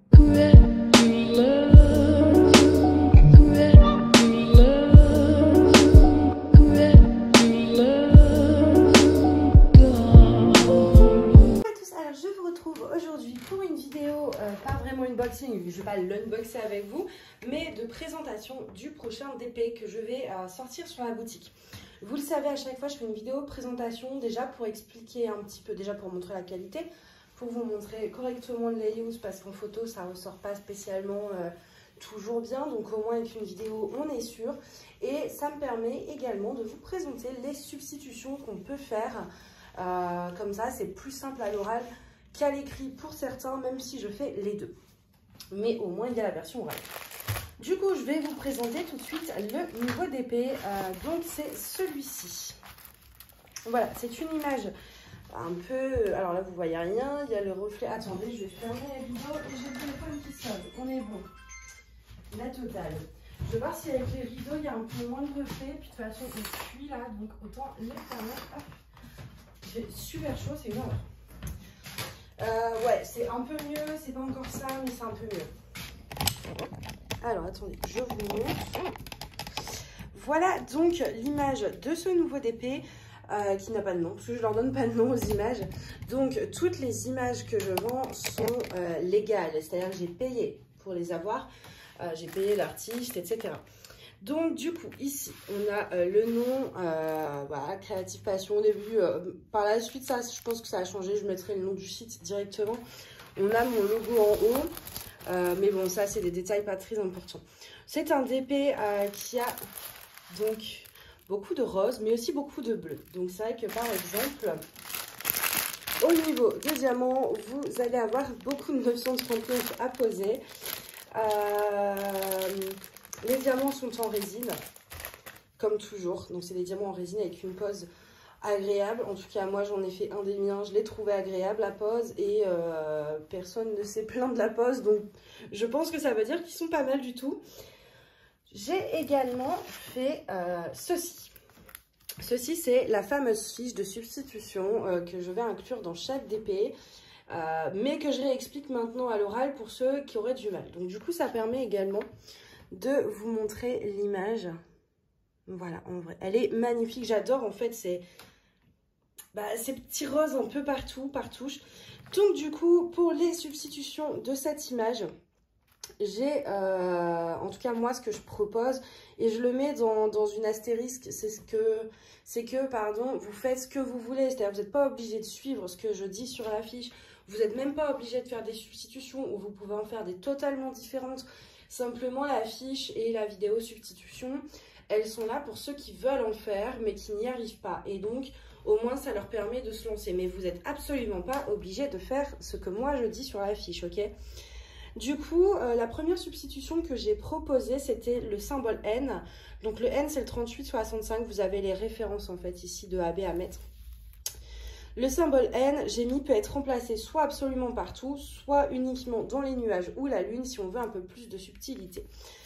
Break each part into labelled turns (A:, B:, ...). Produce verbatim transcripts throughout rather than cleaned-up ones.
A: Aujourd'hui pour une vidéo, euh, pas vraiment unboxing, je vais pas l'unboxer avec vous, mais de présentation du prochain D P que je vais euh, sortir sur la boutique. Vous le savez, à chaque fois je fais une vidéo présentation déjà pour expliquer un petit peu, déjà pour montrer la qualité, pour vous montrer correctement le layout parce qu'en photo ça ressort pas spécialement euh, toujours bien, donc au moins avec une vidéo on est sûr. Et ça me permet également de vous présenter les substitutions qu'on peut faire, euh, comme ça c'est plus simple à l'oral qu'à l'écrit pour certains, même si je fais les deux. Mais au moins, il y a la version orale. Du coup, je vais vous présenter tout de suite le nouveau D P. Euh, donc, c'est celui-ci. Voilà, c'est une image un peu... Alors là, vous voyez rien. Il y a le reflet... Attendez, je vais fermer la vidéo et j'ai le téléphone qui sonne. On est bon. La totale. Je vais voir si avec les rideaux, il y a un peu moins de reflet. Puis de toute façon, on suit là, donc autant les fermer. Hop. J'ai super chaud, c'est une horreur. Euh, ouais, c'est un peu mieux, c'est pas encore ça, mais c'est un peu mieux. Alors, attendez, je vous montre. Voilà donc l'image de ce nouveau D P euh, qui n'a pas de nom, parce que je leur donne pas de nom aux images. Donc, toutes les images que je vends sont euh, légales, c'est-à-dire que j'ai payé pour les avoir, euh, j'ai payé l'artiste, et cetera. Donc du coup ici on a euh, le nom, euh, voilà, Creative Passion au début, euh, par la suite ça je pense que ça a changé, je mettrai le nom du site directement. On a mon logo en haut, euh, mais bon ça c'est des détails pas très importants. C'est un D P euh, qui a donc beaucoup de rose mais aussi beaucoup de bleu. Donc c'est vrai que par exemple au niveau des diamants vous allez avoir beaucoup de neuf cent trente-neuf à poser. Euh, Les diamants sont en résine, comme toujours. Donc, c'est des diamants en résine avec une pose agréable. En tout cas, moi, j'en ai fait un des miens. Je l'ai trouvé agréable, la pose. Et euh, personne ne s'est plaint de la pose. Donc, je pense que ça veut dire qu'ils sont pas mal du tout. J'ai également fait euh, ceci. Ceci, c'est la fameuse fiche de substitution euh, que je vais inclure dans chaque D P. Euh, mais que je réexplique maintenant à l'oral pour ceux qui auraient du mal. Donc, du coup, ça permet également de vous montrer l'image. Voilà, en vrai, elle est magnifique. J'adore, en fait, c'est bah, ces petits roses un peu partout, par touche. Donc, du coup, pour les substitutions de cette image, j'ai, euh, en tout cas, moi, ce que je propose, et je le mets dans, dans une astérisque, c'est ce que, c'est que, pardon, vous faites ce que vous voulez. C'est-à-dire, vous n'êtes pas obligé de suivre ce que je dis sur l'affiche. Vous n'êtes même pas obligé de faire des substitutions ou vous pouvez en faire des totalement différentes. Simplement, la fiche et la vidéo substitution, elles sont là pour ceux qui veulent en faire, mais qui n'y arrivent pas. Et donc, au moins, ça leur permet de se lancer. Mais vous n'êtes absolument pas obligé de faire ce que moi, je dis sur la fiche, ok? Du coup, euh, la première substitution que j'ai proposée, c'était le symbole N. Donc, le N, c'est le trente-huit soixante-cinq. Vous avez les références, en fait, ici, de A B à mettre. Le symbole N, j'ai mis, peut être remplacé soit absolument partout, soit uniquement dans les nuages ou la lune si on veut un peu plus de subtilité.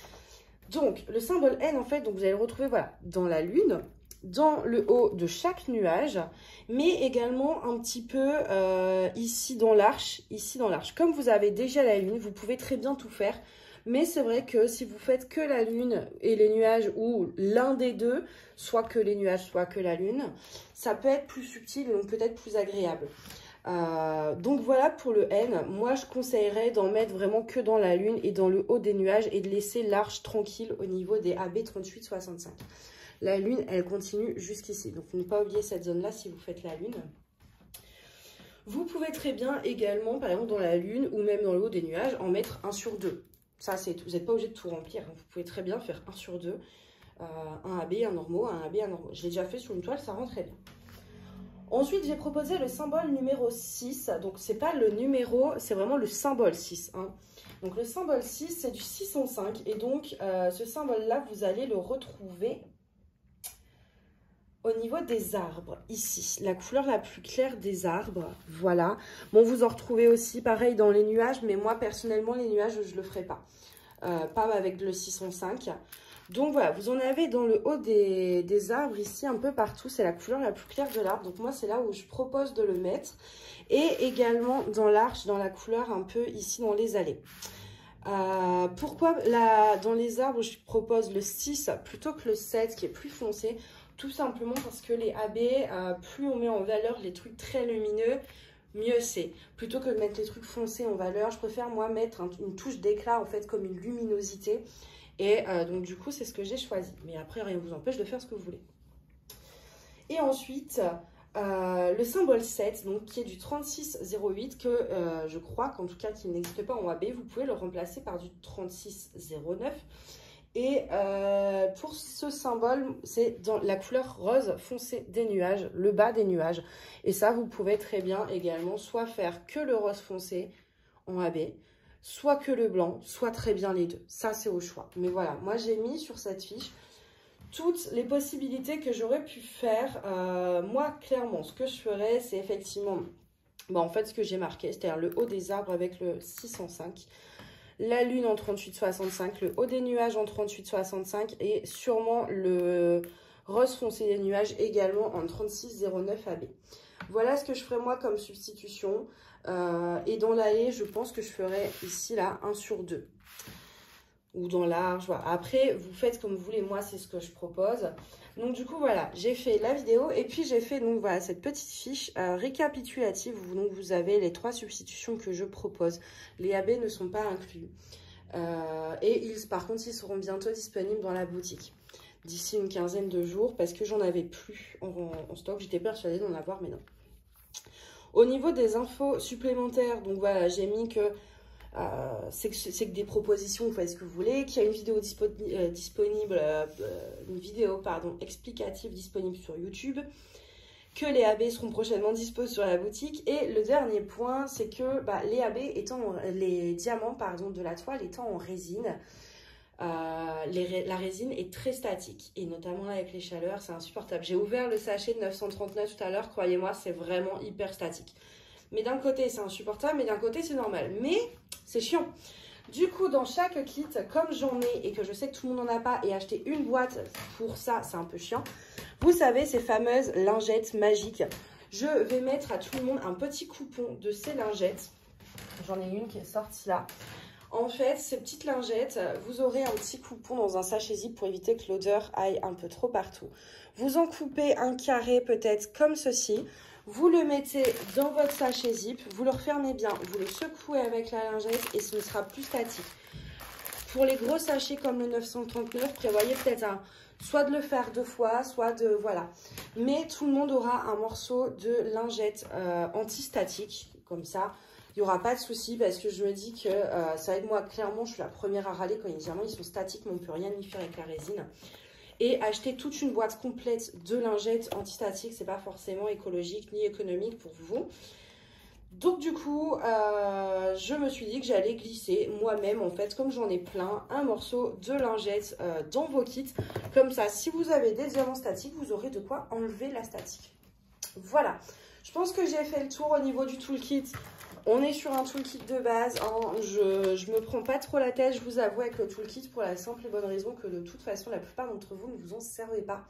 A: Donc, le symbole N, en fait, donc vous allez le retrouver voilà, dans la lune, dans le haut de chaque nuage, mais également un petit peu euh, ici dans l'arche, ici dans l'arche. Comme vous avez déjà la lune, vous pouvez très bien tout faire. Mais c'est vrai que si vous faites que la lune et les nuages ou l'un des deux, soit que les nuages, soit que la lune, ça peut être plus subtil et donc peut-être plus agréable. Euh, donc voilà pour le N. Moi, je conseillerais d'en mettre vraiment que dans la lune et dans le haut des nuages et de laisser l'arche tranquille au niveau des A B trente-huit soixante-cinq. La lune, elle continue jusqu'ici. Donc ne pas oublier cette zone-là si vous faites la lune. Vous pouvez très bien également, par exemple dans la lune ou même dans le haut des nuages, en mettre un sur deux. Ça, c'est tout. Vous n'êtes pas obligé de tout remplir. Vous pouvez très bien faire un sur deux. Euh, un A B, un normaux, un A B, un normaux. Je l'ai déjà fait sur une toile, ça rend très bien. Ensuite, j'ai proposé le symbole numéro six. Donc, ce n'est pas le numéro, c'est vraiment le symbole six. Hein. Donc, le symbole six, c'est du six cent cinq. Et donc, euh, ce symbole-là, vous allez le retrouver au niveau des arbres, ici. La couleur la plus claire des arbres, voilà. Bon, vous en retrouvez aussi, pareil, dans les nuages. Mais moi, personnellement, les nuages, je ne le ferai pas. Euh, pas avec le six cent cinq. Donc voilà, vous en avez dans le haut des, des arbres, ici un peu partout, c'est la couleur la plus claire de l'arbre. Donc moi c'est là où je propose de le mettre. Et également dans l'arche, dans la couleur un peu ici dans les allées. Euh, pourquoi la, dans les arbres je propose le six plutôt que le sept qui est plus foncé? Tout simplement parce que les A B, euh, plus on met en valeur les trucs très lumineux, mieux c'est. Plutôt que de mettre les trucs foncés en valeur, je préfère moi mettre un, une touche d'éclat en fait comme une luminosité. Et euh, donc du coup c'est ce que j'ai choisi. Mais après rien ne vous empêche de faire ce que vous voulez. Et ensuite euh, le symbole sept, donc qui est du trente-six zéro huit, que euh, je crois qu'en tout cas qu'il n'existe pas en A B, vous pouvez le remplacer par du trente-six zéro neuf. Et euh, pour ce symbole, c'est dans la couleur rose foncé des nuages, le bas des nuages. Et ça, vous pouvez très bien également soit faire que le rose foncé en A B, soit que le blanc, soit très bien les deux. Ça, c'est au choix. Mais voilà, moi, j'ai mis sur cette fiche toutes les possibilités que j'aurais pu faire. Euh, moi, clairement, ce que je ferais, c'est effectivement, bah, en fait, ce que j'ai marqué, c'est-à-dire le haut des arbres avec le six cent cinq. La lune en trente-huit soixante-cinq, le haut des nuages en trente-huit soixante-cinq et sûrement le rose foncé des nuages également en trente-six zéro neuf A B. Voilà ce que je ferai moi comme substitution. Euh, et dans la haie, je pense que je ferai ici là un sur deux. Ou dans l'arche, voilà. Après, vous faites comme vous voulez, moi c'est ce que je propose. Donc du coup voilà, j'ai fait la vidéo et puis j'ai fait donc voilà cette petite fiche euh, récapitulative où donc vous avez les trois substitutions que je propose. Les A B ne sont pas inclus. Euh, et ils, par contre, ils seront bientôt disponibles dans la boutique d'ici une quinzaine de jours parce que j'en avais plus en, en, en stock. J'étais persuadée d'en avoir, mais non. Au niveau des infos supplémentaires, donc voilà, j'ai mis que Euh, c'est que, que des propositions, vous faites ce que vous voulez, qu'il y a une vidéo dispo, euh, disponible, euh, une vidéo pardon, explicative disponible sur YouTube, que les A B seront prochainement disposés sur la boutique. Et le dernier point, c'est que bah, les A B étant, les diamants pardon, de la toile étant en résine, euh, les, la résine est très statique. Et notamment là, avec les chaleurs, c'est insupportable. J'ai ouvert le sachet de neuf cent trente-neuf tout à l'heure, croyez-moi, c'est vraiment hyper statique. Mais d'un côté, c'est insupportable, mais d'un côté, c'est normal. Mais c'est chiant. Du coup, dans chaque kit, comme j'en ai et que je sais que tout le monde n'en a pas, et acheter une boîte pour ça, c'est un peu chiant. Vous savez, ces fameuses lingettes magiques. Je vais mettre à tout le monde un petit coupon de ces lingettes. J'en ai une qui est sortie là. En fait, ces petites lingettes, vous aurez un petit coupon dans un sachet zip pour éviter que l'odeur aille un peu trop partout. Vous en coupez un carré peut-être comme ceci. Vous le mettez dans votre sachet zip, vous le refermez bien, vous le secouez avec la lingette et ce ne sera plus statique. Pour les gros sachets comme le neuf cent trente-neuf, prévoyez peut-être un, soit de le faire deux fois, soit de... voilà. Mais tout le monde aura un morceau de lingette euh, anti-statique, comme ça. Il n'y aura pas de souci parce que je me dis que euh, ça aide moi. Clairement, je suis la première à râler quand les diamants ils sont statiques, mais on ne peut rien y faire avec la résine. Et acheter toute une boîte complète de lingettes antistatiques, c'est pas forcément écologique ni économique pour vous. Donc du coup, euh, je me suis dit que j'allais glisser moi-même, en fait, comme j'en ai plein, un morceau de lingette euh, dans vos kits. Comme ça, si vous avez des diamants statiques, vous aurez de quoi enlever la statique. Voilà, je pense que j'ai fait le tour au niveau du toolkit. On est sur un toolkit de base, hein. je, je me prends pas trop la tête, je vous avoue, avec le toolkit pour la simple et bonne raison que de toute façon, la plupart d'entre vous ne vous en servez pas.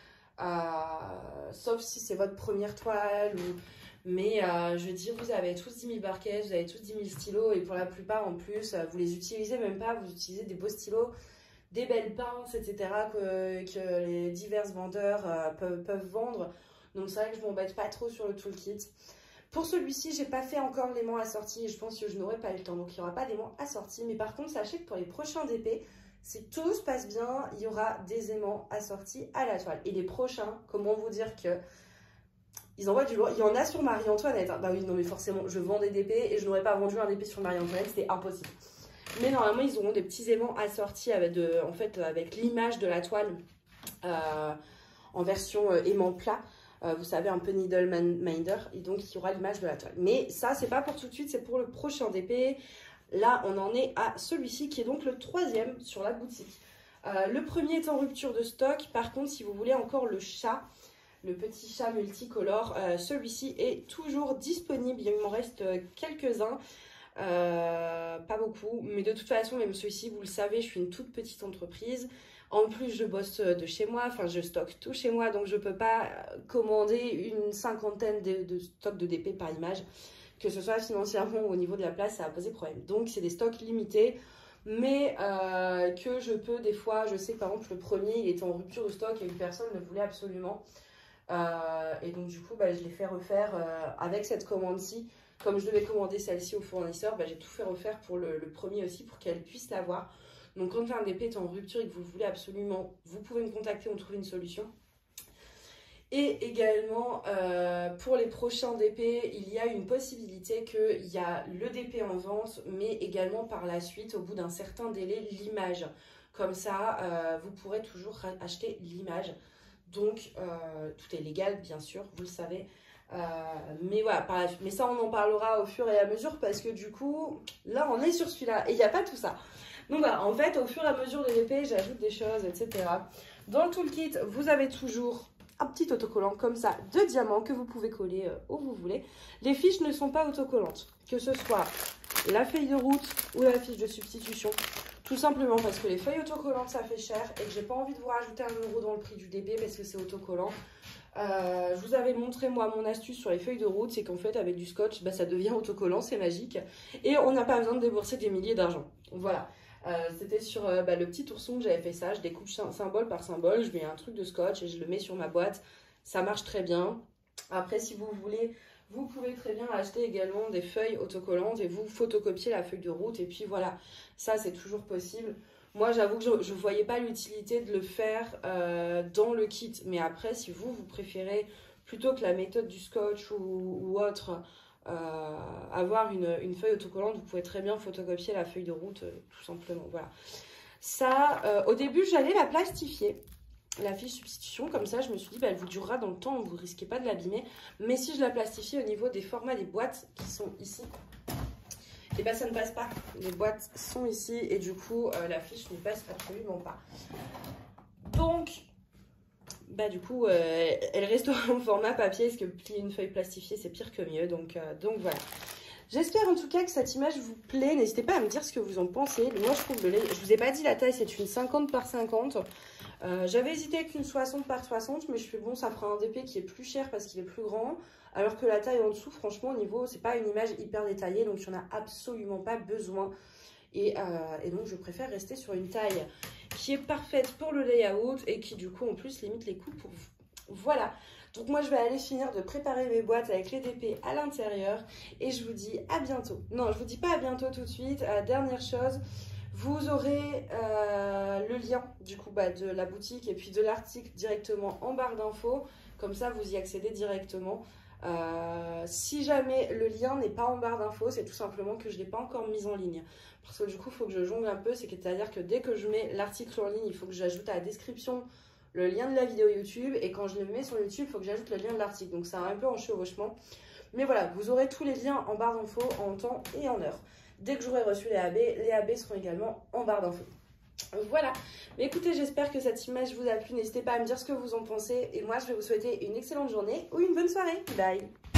A: Euh, sauf si c'est votre première toile, ou... mais euh, je veux dire, vous avez tous dix mille barquets, vous avez tous dix mille stylos, et pour la plupart en plus, vous les utilisez même pas, vous utilisez des beaux stylos, des belles pinces, et cetera que, que les divers vendeurs euh, peuvent, peuvent vendre. Donc c'est vrai que je m'embête pas trop sur le toolkit. Pour celui-ci, j'ai pas fait encore l'aimant assorti et je pense que je n'aurai pas eu le temps. Donc, il n'y aura pas d'aimant assorti. Mais par contre, sachez que pour les prochains D P, si tout se passe bien, il y aura des aimants assortis à la toile. Et les prochains, comment vous dire que ils envoient du lourd. Il y en a sur Marie-Antoinette. Hein. Bah oui, non mais forcément, je vends des D P et je n'aurais pas vendu un D P sur Marie-Antoinette. C'était impossible. Mais normalement, ils auront des petits aimants assortis avec, de, en fait, avec l'image de la toile euh, en version euh, aimant plat. Euh, vous savez, un peu needle minder, et donc il y aura l'image de la toile. Mais ça, c'est pas pour tout de suite, c'est pour le prochain D P. Là, on en est à celui-ci, qui est donc le troisième sur la boutique. Euh, le premier est en rupture de stock. Par contre, si vous voulez encore le chat, le petit chat multicolore, euh, celui-ci est toujours disponible. Il m'en reste quelques-uns. Euh, pas beaucoup, mais de toute façon, même celui-ci, vous le savez, je suis une toute petite entreprise. En plus, je bosse de chez moi, enfin je stocke tout chez moi, donc je ne peux pas commander une cinquantaine de, de stocks de D P par image. Que ce soit financièrement ou au niveau de la place, ça va poser problème. Donc c'est des stocks limités, mais euh, que je peux des fois, je sais que par exemple le premier, il était en rupture de stock et une personne le voulait absolument. Euh, et donc du coup, bah, je l'ai fait refaire euh, avec cette commande-ci. Comme je devais commander celle-ci au fournisseur, bah, j'ai tout fait refaire pour le, le premier aussi, pour qu'elle puisse l'avoir. Donc quand un D P est en rupture et que vous le voulez absolument, vous pouvez me contacter, on trouve une solution. Et également, euh, pour les prochains D P, il y a une possibilité qu'il y a le D P en vente, mais également par la suite, au bout d'un certain délai, l'image. Comme ça, euh, vous pourrez toujours acheter l'image. Donc, euh, tout est légal, bien sûr, vous le savez. Euh, mais voilà, par la, mais ça, on en parlera au fur et à mesure parce que du coup, là, on est sur celui-là et il n'y a pas tout ça. Donc voilà, en fait, au fur et à mesure des D P, j'ajoute des choses, et cetera. Dans le toolkit, vous avez toujours un petit autocollant comme ça de diamant que vous pouvez coller euh, où vous voulez. Les fiches ne sont pas autocollantes, que ce soit la feuille de route ou la fiche de substitution. Tout simplement parce que les feuilles autocollantes, ça fait cher et que j'ai pas envie de vous rajouter un euro dans le prix du D P parce que c'est autocollant. Euh, je vous avais montré moi mon astuce sur les feuilles de route, c'est qu'en fait avec du scotch, bah, ça devient autocollant, c'est magique. Et on n'a pas besoin de débourser des milliers d'argent. Voilà. Euh, C'était sur euh, bah, le petit ourson que j'avais fait ça. Je découpe symbole par symbole, je mets un truc de scotch et je le mets sur ma boîte. Ça marche très bien. Après, si vous voulez, vous pouvez très bien acheter également des feuilles autocollantes et vous photocopier la feuille de route. Et puis voilà, ça c'est toujours possible. Moi, j'avoue que je ne voyais pas l'utilité de le faire euh, dans le kit. Mais après, si vous, vous préférez, plutôt que la méthode du scotch ou, ou autre, euh, avoir une, une feuille autocollante, vous pouvez très bien photocopier la feuille de route, euh, tout simplement. Voilà. Ça, euh, au début, j'allais la plastifier, la fiche substitution. Comme ça, je me suis dit, bah, elle vous durera dans le temps, vous ne risquez pas de l'abîmer. Mais si je la plastifie au niveau des formats des boîtes qui sont ici, et bien ça ne passe pas. Les boîtes sont ici et du coup euh, la fiche ne passe absolument pas. Donc, bah du coup, euh, elle restera en format papier parce que plier une feuille plastifiée c'est pire que mieux. Donc, euh, donc voilà. J'espère en tout cas que cette image vous plaît. N'hésitez pas à me dire ce que vous en pensez. Moi je trouve que le, je vous ai pas dit la taille, c'est une cinquante par cinquante. Euh, J'avais hésité avec une soixante par soixante, mais je fais bon, ça fera un D P qui est plus cher parce qu'il est plus grand. Alors que la taille en dessous, franchement, au niveau, c'est pas une image hyper détaillée, donc il n'y en a absolument pas besoin. Et, euh, et donc, je préfère rester sur une taille qui est parfaite pour le layout et qui, du coup, en plus, limite les coûts pour vous. Voilà. Donc, moi, je vais aller finir de préparer mes boîtes avec les D P à l'intérieur. Et je vous dis à bientôt. Non, je vous dis pas à bientôt tout de suite. Euh, dernière chose, vous aurez euh, le lien, du coup, bah, de la boutique et puis de l'article directement en barre d'infos. Comme ça, vous y accédez directement. Euh, si jamais le lien n'est pas en barre d'infos, c'est tout simplement que je ne l'ai pas encore mis en ligne. Parce que du coup, il faut que je jongle un peu. C'est-à-dire que dès que je mets l'article en ligne, il faut que j'ajoute à la description le lien de la vidéo YouTube. Et quand je le mets sur YouTube, il faut que j'ajoute le lien de l'article. Donc, c'est un peu en chevauchement. Mais voilà, vous aurez tous les liens en barre d'infos en temps et en heure. Dès que j'aurai reçu les A B, les A B seront également en barre d'infos. Voilà, mais écoutez, j'espère que cette image vous a plu. N'hésitez pas à me dire ce que vous en pensez. Et moi, je vais vous souhaiter une excellente journée ou une bonne soirée. Bye!